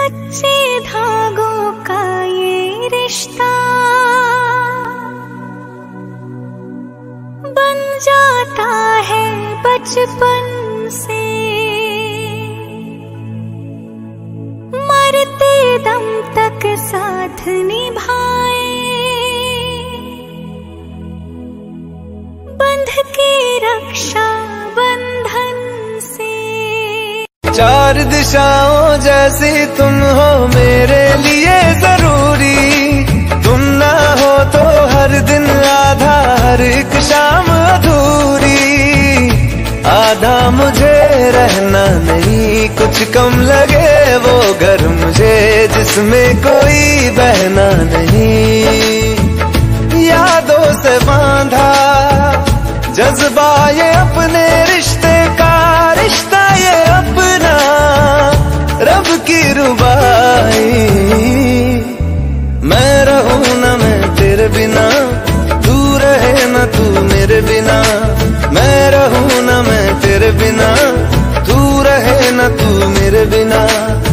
कच्चे धागों का ये रिश्ता बन जाता है बचपन से, मरते दम तक साथ निभाए, बंध के रक्षा बंधन से। चार दिशाओं जैसी तुम हो मेरे लिए जरूरी, तुम ना हो तो हर दिन आधा, हर एक शाम अधूरी। आधा मुझे रहना नहीं, कुछ कम लगे वो घर मुझे जिसमें कोई बहना नहीं। यादों से बांधा जज्बा ये अपने रिश्ते का, रिश्ता ये अपना रब की रुबाई। मैं रहूं ना मैं तेरे बिना, तू रहे ना तू मेरे बिना। मैं रहूं ना मैं तेरे बिना, तू रहे ना तू मेरे बिना।